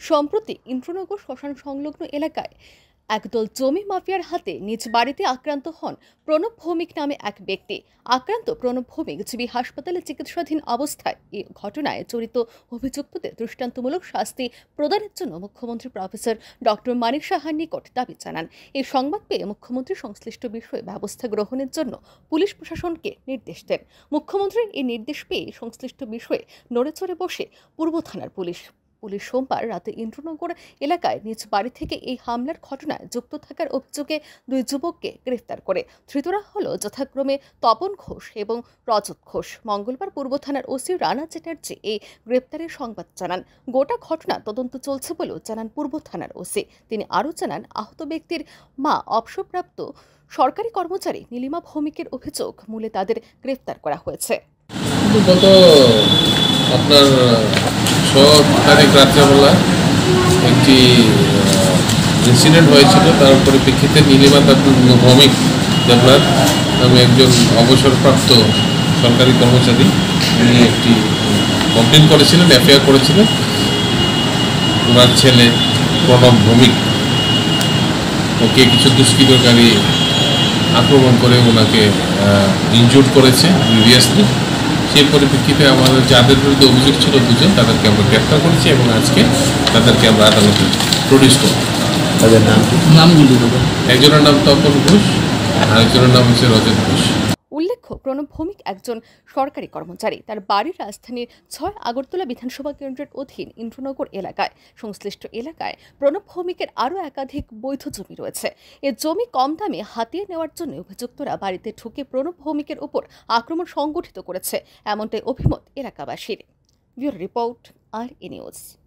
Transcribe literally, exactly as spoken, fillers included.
সম্প্রতি ইন্দ্রনগর শ্মশান সংলগ্ন এলাকায় একদল জমি মাফিয়ার হাতে নিজ বাড়িতে আক্রান্ত হন প্রণব ভৌমিক নামে এক ব্যক্তি। আক্রান্ত প্রণব ভৌমিক জিবি হাসপাতালে চিকিৎসাধীন অবস্থায়। এই ঘটনায় জড়িত অভিযুক্তদের দৃষ্টান্তমূলক শাস্তি প্রদানের জন্য মুখ্যমন্ত্রী প্রফেসর ডক্টর মানিক সাহার নিকট দাবি জানান। এই সংবাদ পেয়ে মুখ্যমন্ত্রী সংশ্লিষ্ট বিষয়ে ব্যবস্থা গ্রহণের জন্য পুলিশ প্রশাসনকে নির্দেশ দেন। মুখ্যমন্ত্রীর এই নির্দেশ পেয়ে সংশ্লিষ্ট বিষয়ে নড়েচড়ে বসে পূর্ব থানার পুলিশ। পুলিশ সোমবার রাতে ইন্দ্রনগর এলাকায় নিজ বাড়ি থেকে এই হামলার ঘটনায় যুক্ত থাকার অভিযোগে দুই যুবককে গ্রেফতার করে। ধৃতরা হল যথাক্রমে তপন ঘোষ এবং রজত ঘোষ। মঙ্গলবার পূর্ব থানার ওসি রানা চ্যাটার্জি এই গ্রেপ্তারের সংবাদ জানান। গোটা ঘটনা তদন্ত চলছে বলেও জানান পূর্ব থানার ওসি। তিনি আরও জানান, আহত ব্যক্তির মা অবসরপ্রাপ্ত সরকারি কর্মচারী নীলিমা ভৌমিকের অভিযোগ মূলে তাদের গ্রেফতার করা হয়েছে। গত আপনার ছ তারিখ রাত্রেবেলা একটি ইনসিডেন্ট হয়েছিল, তার পরিপ্রেক্ষিতে নীলিমা ভৌমিক দেবনাথ নামে একজন অবসরপ্রাপ্ত সরকারি কর্মচারী উনি একটি কমপ্লেন করেছিলেন, এফআইআর করেছিলেন। ওনার ছেলে প্রণব ভৌমিক ওকে কিছু দুষ্কৃতকারী আক্রমণ করে ওনাকে ইনজুর্ড করেছে প্রিভিয়াসলি। সেই পরিপ্রেক্ষিতে আমাদের যাদের বিরুদ্ধে অভিযোগ ছিল দুজন, তাদেরকে আমরা গ্রেপ্তার করেছি এবং আজকে তাদেরকে আমরা আদালতে প্রডিউস করব। তাদের নাম নামগুলি একজনের নাম তপন ঘোষ, আরেকজনের নাম হচ্ছে রজত ঘোষ। উল্লেখ্য, প্রণব ভৌমিক একজন সরকারি কর্মচারী। তার বাড়ির রাজধানীর ছয় আগরতলা বিধানসভা কেন্দ্রের অধীন ইন্দ্রনগর এলাকায়। সংশ্লিষ্ট এলাকায় প্রণব ভৌমিকের আরও একাধিক বৈধ জমি রয়েছে। এ জমি কম দামে হাতিয়ে নেওয়ার জন্য অভিযুক্তরা বাড়িতে ঢুকে প্রণব ভৌমিকের উপর আক্রমণ সংগঠিত করেছে, এমনটাই অভিমত এলাকাবাসীর। Bureau report, R E news.